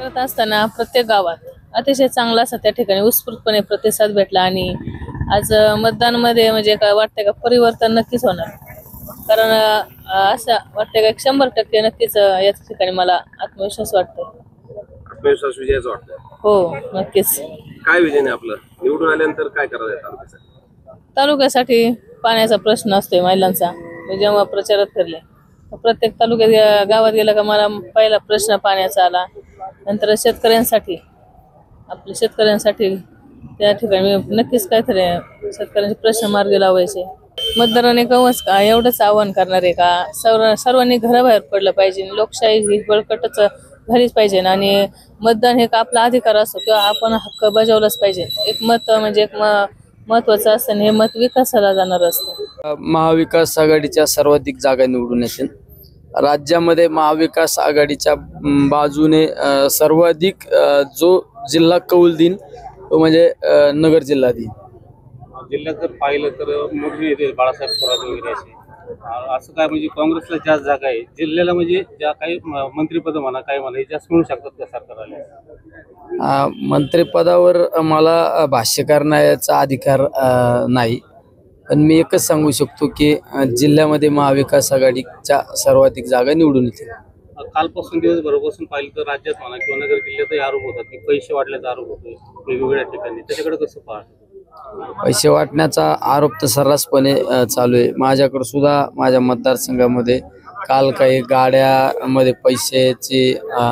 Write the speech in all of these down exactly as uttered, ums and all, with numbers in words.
करत असताना प्रत्येक गावात अतिशय चांगला असा त्या ठिकाणी उत्स्फूर्तपणे प्रतिसाद भेटला आणि आज मतदानमध्ये म्हणजे काय वाटतंय का परिवर्तन नक्कीच होणार. कारण असं वाटतंय का शंभर टक्के नक्कीच या ठिकाणी मला आत्मविश्वास वाटतो. आत्मविश्वास विजयाचा वाटतोय? हो नक्कीच. काय विजन आहे आपलं? निवडून आल्यानंतर काय करायचं तालुक्यासाठी? तालुक्यासाठी पाण्याचा प्रश्न असतोय महिलांचा. मी जेव्हा प्रचारात फिरले प्रत्येक तालुक्यात गावात गेला का मला पहिला प्रश्न पाण्याचा आला. नंतर शेतकऱ्यांसाठी आपल्या शेतकऱ्यांसाठी त्या ठिकाणी नक्कीच काहीतरी शेतकऱ्यांचे प्रश्न मार्गी लावायचे. मतदाराने कवच का एवढंच आवाहन करणार आहे का सर्व सर्वांनी घराबाहेर पडलं पाहिजे. लोकशाही ही बळकटच झालीच पाहिजे आणि मतदान हे का आपला अधिकार असतो किंवा आपण हक्क बजावलाच पाहिजे. एक मत म्हणजे एक महत्वाचं असतं हे मत विकासाला जाणार असतं. महाविकास आघाडीच्या सर्वाधिक जागा निवडून येतील. राज्यामध्ये महाविकास आघाडीच्या बाजूने सर्वाधिक जो जिल्हा कौल देईन तो म्हणजे नगर जिल्हा देईन. जिल्ह्यात जर पाहिलं तर मोठी येते बाळासाहेब थोरात वगैरे असे असं काय म्हणजे काँग्रेसला जास्त जागा आहे जिल्ह्याला म्हणजे ज्या काही मंत्रिपद म्हणा काय म्हणा हे जास्त मिळू शकतात त्या सरकारला? मंत्रिपदावर मला भाष्य करण्याचा अधिकार नाही, पण मी एकच सांगू शकतो की जिल्ह्यामध्ये महाविकास आघाडीच्या सर्वाधिक जागा निवडून येतील. कालपासून दिवसभरापासून पाहिलं तर राज्यात म्हणा किंवा नगर जिल्ह्यातही आरोप होतात की पैसे वाटल्याचा आरोप होतोय वेगवेगळ्या ठिकाणी. त्याच्याकडे कसं पाहत? पैसे वाटण्याचा आरोप तर सर्रासपणे चालू आहे. माझ्याकडे सुद्धा माझ्या मतदारसंघामध्ये काल काही गाड्यामध्ये पैशाची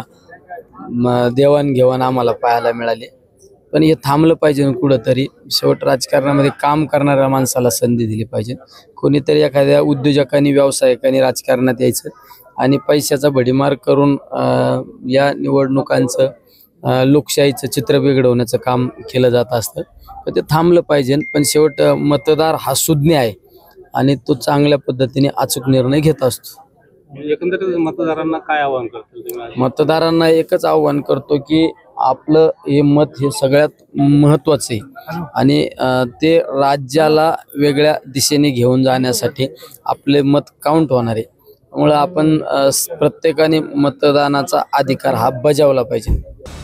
देवाणघेवाण आम्हाला पाहायला मिळाली. पण हे थांबलं पाहिजे कुठंतरी. शेवट राजकारणामध्ये काम करणाऱ्या माणसाला संधी दिली पाहिजे. कोणीतरी एखाद्या उद्योजकांनी व्यावसायिकांनी राजकारणात यायचं आणि पैशाचा भडीमार करून या निवडणुकांचं लोकशाहीचं चित्र बिघडवण्याचं काम केलं जात असतं. पण ते थांबलं पाहिजे. पण शेवट मतदार हा सुज्ञ आहे आणि तो चांगल्या पद्धतीने अचूक निर्णय घेत असतो. एकंदरीत मतदारांना काय आवाहन करतो? मतदारांना एकच आव्हान करतो की आपलं हे मत हे सगळ्यात महत्वाचं आहे आणि ते राज्याला वेगळ्या दिशेने घेऊन जाण्यासाठी आपले मत काउंट होणार आहे. त्यामुळे आपण प्रत्येकाने मतदानाचा अधिकार हा बजावला पाहिजे.